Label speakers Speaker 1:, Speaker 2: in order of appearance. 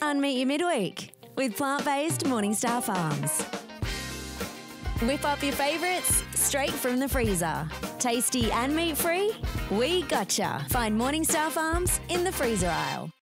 Speaker 1: Can't meet your midweek with plant-based Morningstar Farms. Whip up your favourites straight from the freezer. Tasty and meat-free? We gotcha. Find Morningstar Farms in the freezer aisle.